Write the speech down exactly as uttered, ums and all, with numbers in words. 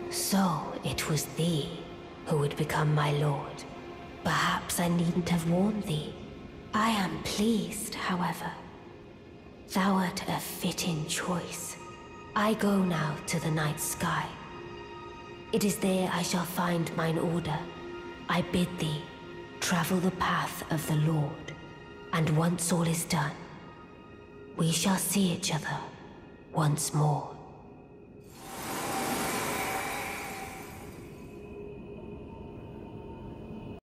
So it was thee who would become my lord. Perhaps I needn't have warned thee. I am pleased, however. Thou art a fitting choice. I go now to the night sky. It is there I shall find mine order. I bid thee travel the path of the Lord, and once all is done, we shall see each other once more.